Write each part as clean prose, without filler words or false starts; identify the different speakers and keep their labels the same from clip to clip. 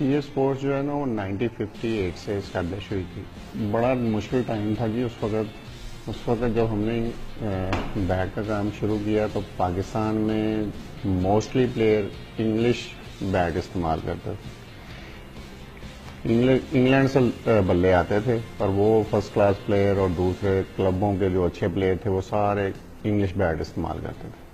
Speaker 1: ये स्पोर्ट्स जो है ना वो 1958 से इस्टेब्लिश हुई थी। बड़ा मुश्किल टाइम था जी उस वक्त जब हमने बैट का काम शुरू किया तो पाकिस्तान में मोस्टली प्लेयर इंग्लिश बैट इस्तेमाल करते थे। इंग्लैंड से बल्ले आते थे और वो फर्स्ट क्लास प्लेयर और दूसरे क्लबों के जो अच्छे प्लेयर थे वो सारे इंग्लिश बैट इस्तेमाल करते थे।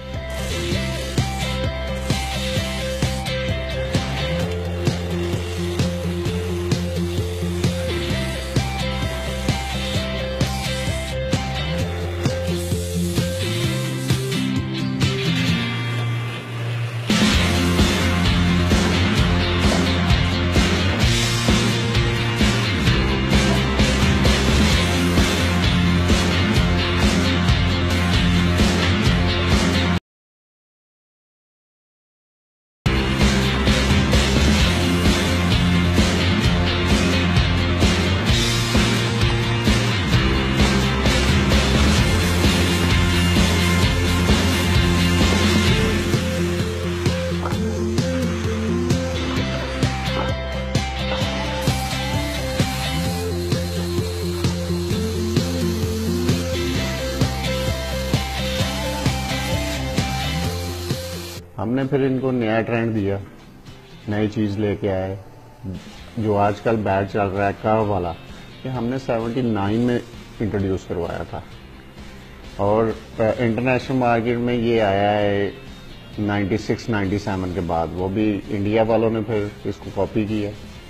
Speaker 1: हमने फिर इनको नया ट्रेंड दिया, नई चीज लेके आए जो आजकल बैट चल रहा है कर्व वाला, ये हमने 79 में इंट्रोड्यूस करवाया था और इंटरनेशनल मार्केट में ये आया है 96-97 के बाद। वो भी इंडिया वालों ने फिर इसको कॉपी किया।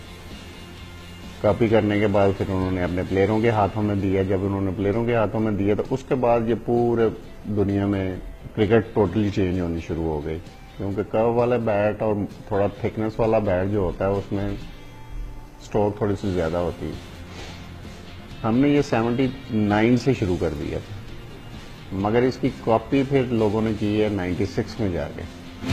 Speaker 1: कॉपी करने के बाद फिर उन्होंने अपने प्लेयरों के हाथों में दिया। जब उन्होंने प्लेयरों के हाथों में दिया तो उसके बाद ये पूरे दुनिया में क्रिकेट टोटली चेंज होनी शुरू हो गई, क्योंकि कर्व वाला बैट और थोड़ा थिकनेस वाला बैट जो होता है उसमें स्ट्रोक थोड़ी सी ज्यादा होती है। हमने ये 79 से शुरू कर दिया था, मगर इसकी कॉपी फिर लोगों ने की है 96 में जाके।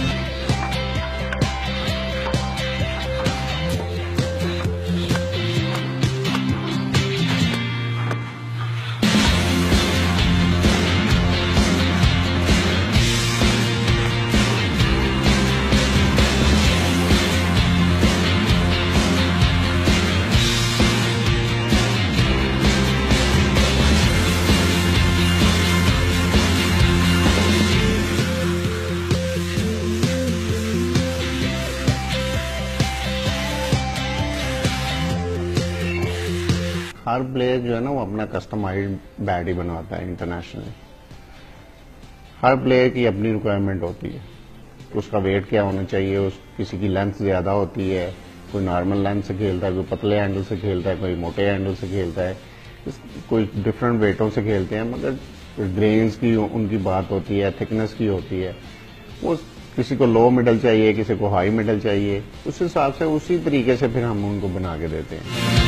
Speaker 1: हर प्लेयर जो है ना वो अपना कस्टमाइज्ड बैट ही बनवाता है इंटरनेशनली। हर प्लेयर की अपनी रिक्वायरमेंट होती है, उसका वेट क्या होना चाहिए, किसी की लेंथ ज्यादा होती है, कोई नॉर्मल लेंथ से खेलता है, कोई पतले हैंडल से खेलता है, कोई मोटे हैंडल से खेलता है, कोई डिफरेंट वेटों से खेलते हैं। मगर ग्रेन्स की उनकी बात होती है, थिकनेस की होती है। वो किसी को लो मिडल चाहिए, किसी को हाई मिडल चाहिए, उस हिसाब से उसी तरीके से फिर हम उनको बना के देते हैं।